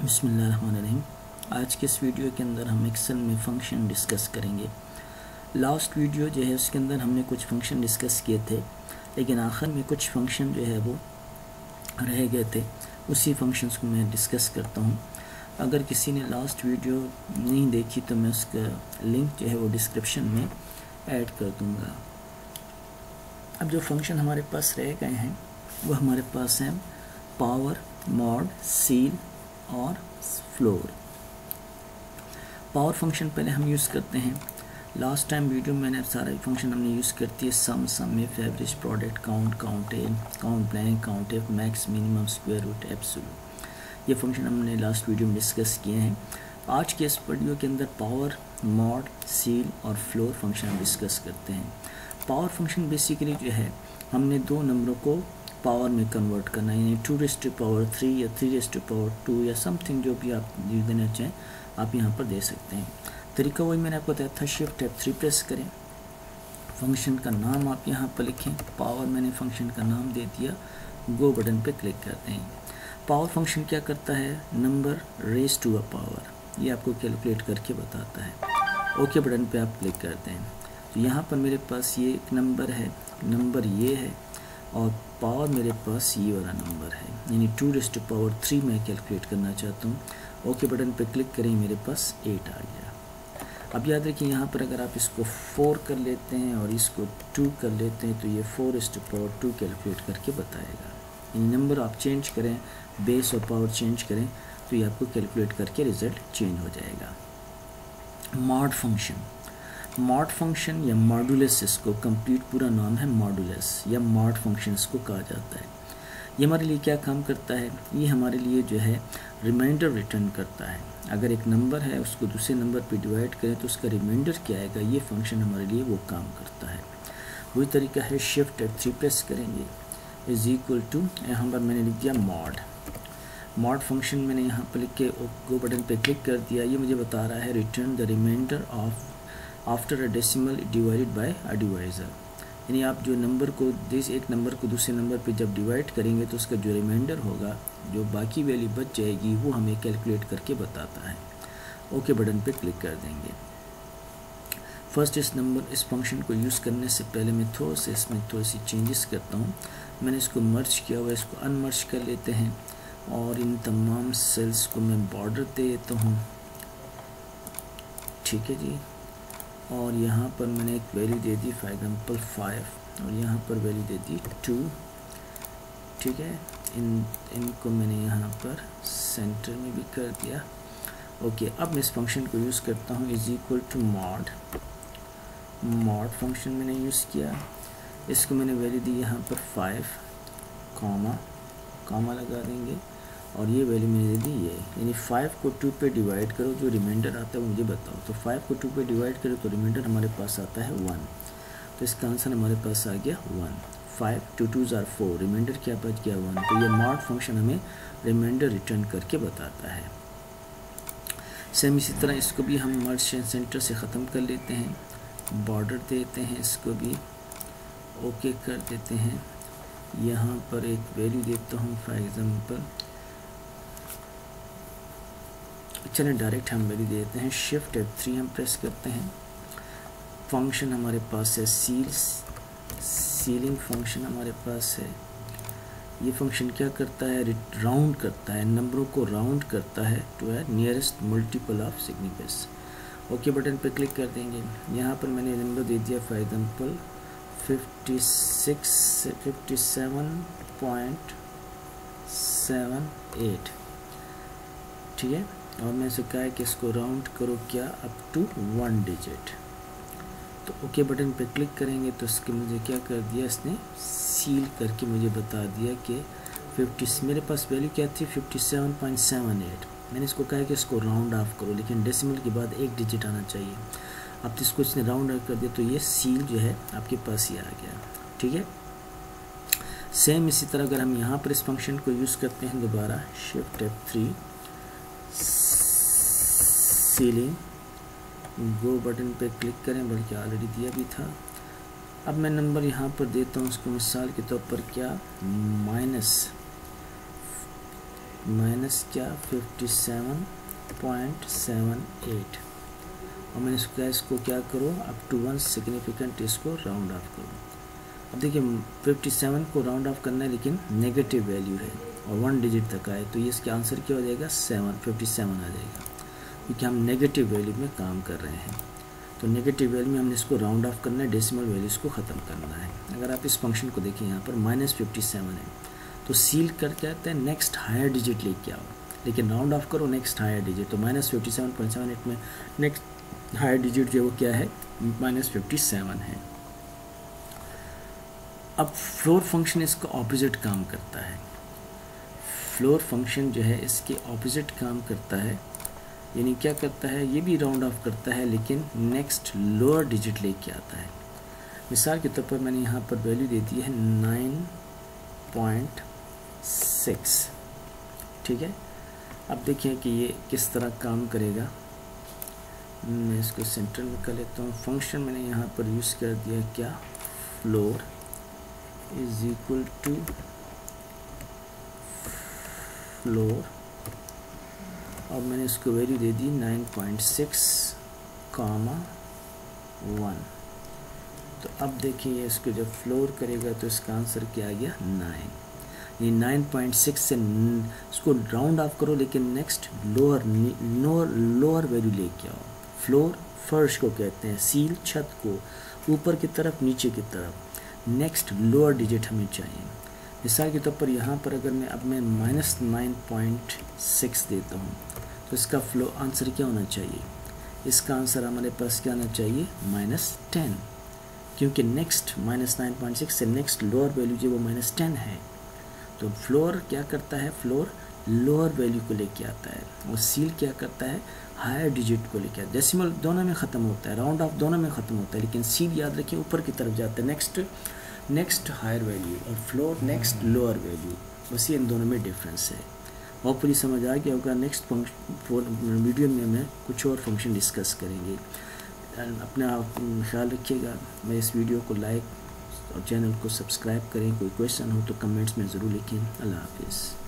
बिस्मिल्लाहिर्रहमानिर्रहीम। आज के इस वीडियो के अंदर हम एक्सेल में फ़ंक्शन डिस्कस करेंगे। लास्ट वीडियो जो है उसके अंदर हमने कुछ फ़ंक्शन डिस्कस किए थे, लेकिन आखिर में कुछ फ़ंक्शन जो है वो रह गए थे। उसी फंक्शंस को मैं डिस्कस करता हूँ। अगर किसी ने लास्ट वीडियो नहीं देखी तो मैं उसका लिंक जो है वो डिस्क्रिप्शन में ऐड कर दूँगा। अब जो फंक्शन हमारे पास रह गए हैं वो हमारे पास हैं पावर, मॉड, सील और फ्लोर। पावर फंक्शन पहले हम यूज़ करते हैं। लास्ट टाइम वीडियो में मैंने सारा फंक्शन हमने यूज़ करती है sum if, average, product, count A, count blank, count if, max, minimum, square root, absolute. ये फंक्शन हमने लास्ट वीडियो में डिस्कस किए हैं। आज के इस वीडियो के अंदर पावर, मॉड, सील और फ्लोर फंक्शन हम डिस्कस करते हैं। पावर फंक्शन बेसिकली जो है हमने दो नंबरों को पावर में कन्वर्ट करना है, यानी 2⁻³ या 3⁻², या समथिंग जो भी आप देना चाहें आप यहाँ पर दे सकते हैं। तरीका वही मैंने आपको बताया था, शिफ्ट F3 प्रेस करें, फंक्शन का नाम आप यहाँ पर लिखें, पावर मैंने फंक्शन का नाम दे दिया, गो बटन पे क्लिक करते हैं। पावर फंक्शन क्या करता है, number raise to a power, ये आपको कैलकुलेट करके बताता है। ओके बटन पे आप क्लिक करते हैं तो यहाँ पर मेरे पास ये एक नंबर है, नंबर ये है और पावर मेरे पास ये वाला नंबर है, यानी 2⁻³ मैं कैलकुलेट करना चाहता हूँ। ओके बटन पे क्लिक करें, मेरे पास 8 आ गया। अब याद रखिए यहाँ पर अगर आप इसको 4 कर लेते हैं और इसको 2 कर लेते हैं तो ये 4⁻² कैलकुलेट करके बताएगा। यानी नंबर आप चेंज करें, बेस और पावर चेंज करें तो ये आपको कैलकुलेट करके रिजल्ट चेंज हो जाएगा। मॉड फंक्शन, मॉड फंक्शन या मॉडुलस, इसको कंप्लीट पूरा नाम है मॉडुलस या मॉड फंक्शन इसको कहा जाता है। ये हमारे लिए क्या काम करता है, ये हमारे लिए जो है रिमाइंडर रिटर्न करता है। अगर एक नंबर है उसको दूसरे नंबर पे डिवाइड करें तो उसका रिमाइंडर क्या आएगा, ये फंक्शन हमारे लिए वो काम करता है। वही तरीका है, शिफ्ट F3 प्रेस करेंगे, इज इक्वल टू, यहाँ पर मैंने लिख दिया मॉड। मॉड फंक्शन मैंने यहाँ पर लिख के गो बटन पे क्लिक कर दिया। ये मुझे बता रहा है return the remainder of after a decimal divided by a divisor, यानी आप जो नंबर को एक नंबर को दूसरे नंबर पे जब डिवाइड करेंगे तो उसका जो रिमाइंडर होगा, जो बाकी वैल्यू बच जाएगी, वो हमें कैलकुलेट करके बताता है। ओके बटन पे क्लिक कर देंगे। फर्स्ट इस फंक्शन को यूज़ करने से पहले मैं इसमें थोड़ी सी चेंजेस करता हूँ। मैंने इसको मर्ज किया हुआ है, इसको अनमर्ज कर लेते हैं और इन तमाम सेल्स को मैं बॉर्डर दे देता हूँ, ठीक है जी। और यहाँ पर मैंने एक वैल्यू दे दी फॉर एग्जांपल 5 और यहाँ पर वैल्यू दे दी 2, ठीक है। इनको मैंने यहाँ पर सेंटर में भी कर दिया। ओके, अब मैं इस फंक्शन को यूज़ करता हूँ, is equal to mod. Mod function मैंने यूज़ किया, इसको मैंने वैल्यू दी यहाँ पर 5, कॉमा लगा देंगे और ये वैल्यू मैंने दे दी ये, यानी 5 को 2 पे डिवाइड करो, जो रिमाइंडर आता है वो मुझे बताओ। तो 5 को 2 पे डिवाइड करो तो रिमाइंडर हमारे पास आता है 1, तो इसका आंसर हमारे पास आ गया 1। 5 2 2 are 4, रिमाइंडर क्या बच गया 1। तो ये मॉड फंक्शन हमें रिमाइंडर रिटर्न करके बताता है। सेम इसी तरह इसको भी हम मर्ज सेंटर से ख़त्म कर लेते हैं, बॉर्डर देते हैं, इसको भी ओके कर देते हैं। यहाँ पर एक वैल्यू देता हूँ फॉर एग्जाम्पल, चलिए डायरेक्ट हम वैल्यू देते हैं, शिफ्ट F3 हम प्रेस करते हैं। फंक्शन हमारे पास है सीलिंग फंक्शन हमारे पास है। ये फंक्शन क्या करता है, राउंड करता है, नंबरों को राउंड करता है to a nearest multiple of significance. Okay button पे क्लिक कर देंगे। यहाँ पर मैंने नंबर दे दिया फॉर एग्जाम्पल 57.78, ठीक है। और मैं इसे कहा है कि इसको राउंड करो क्या अप टू 1 डिजिट। तो ओके बटन पे क्लिक करेंगे तो इसके मुझे क्या कर दिया, इसने सील करके मुझे बता दिया कि 50, मेरे पास वैल्यू क्या थी 57.78। मैंने इसको कहा है कि इसको राउंड ऑफ करो, लेकिन डेसिमल के बाद 1 डिजिट आना चाहिए। अब तो इसको इसने राउंड ऑफ कर दिया तो ये सील जो है आपके पास ही आ गया, ठीक है। सेम इसी तरह अगर हम यहाँ पर इस फंक्शन को यूज़ करते हैं दोबारा, shift F3 ceiling, go button पे क्लिक करें, बल्कि ऑलरेडी दिया भी था। अब मैं नंबर यहाँ पर देता हूँ, उसको मिसाल के तौर पर क्या माइनस क्या 57.78 और मैंने इसको क्या करो अप टू 1 सिग्निफिकेंट इसको राउंड ऑफ करो। अब देखिए 57 को राउंड ऑफ करना है लेकिन नेगेटिव वैल्यू है और 1 डिजिट तक आए तो ये इसका आंसर क्या हो जाएगा 57 आ जाएगा, क्योंकि हम नेगेटिव वैल्यू में काम कर रहे हैं। तो नेगेटिव वैल्यू में हमने इसको राउंड ऑफ करना है, डेसिमल वैल्यूज़ को ख़त्म करना है। अगर आप इस फंक्शन को देखिए यहाँ पर -57 है तो सील कर कहते हैं नेक्स्ट हायर डिजिट लेके आओ, लेकिन राउंड ऑफ करो नेक्स्ट हायर डिजिट। तो -57.78 में नेक्स्ट हायर डिजिट जो वो क्या है -57 है। अब फ्लोर फंक्शन इसका ऑपोजिट काम करता है। फ्लोर फंक्शन जो है इसके ऑपोजिट काम करता है, यानी क्या करता है, ये भी राउंड ऑफ करता है लेकिन नेक्स्ट लोअर डिजिट लेके आता है। मिसाल के तौर पर मैंने यहाँ पर वैल्यू दे दी है 9.6, ठीक है। अब देखिए कि ये किस तरह काम करेगा। मैं इसको सेंटर में कर लेता हूँ। फंक्शन मैंने यहाँ पर यूज़ कर दिया क्या, floor is equal to floor और मैंने इसको वैल्यू दे दी 9.6, 1। तो अब देखिए इसको जब फ्लोर करेगा तो इसका आंसर क्या आ गया 9। ये 9.6 से इसको राउंड ऑफ करो लेकिन नेक्स्ट लोअर वैल्यू लेके आओ। फ्लोर फर्श को कहते हैं, सील छत को, ऊपर की तरफ नीचे की तरफ, नेक्स्ट लोअर डिजिट हमें चाहिए। मिसाल के तौर पर यहाँ पर अगर मैं -9.6 देता हूँ तो इसका फ्लो आंसर क्या होना चाहिए, इसका आंसर हमारे पास क्या आना चाहिए -10, क्योंकि नेक्स्ट -9.6 से नेक्स्ट लोअर वैल्यू जो वो -10 है। तो फ्लोर क्या करता है, फ्लोर लोअर वैल्यू को लेके आता है और सील क्या करता है, हायर डिजिट को लेके आता है। डेसिमल दोनों में ख़त्म होता है, राउंड ऑफ दोनों में ख़त्म होता है, लेकिन सील याद रखिए ऊपर की तरफ जाता है, नेक्स्ट हायर वैल्यू, और फ्लोर नेक्स्ट लोअर वैल्यू। बस ये इन दोनों में डिफरेंस है। होपफुली समझ आ गया होगा। नेक्स्ट वीडियो में मैं कुछ और फंक्शन डिस्कस करेंगे। अपना ख्याल रखिएगा। मैं इस वीडियो को लाइक और चैनल को सब्सक्राइब करें। कोई क्वेश्चन हो तो कमेंट्स में ज़रूर लिखें। अल्लाह हाफिज़।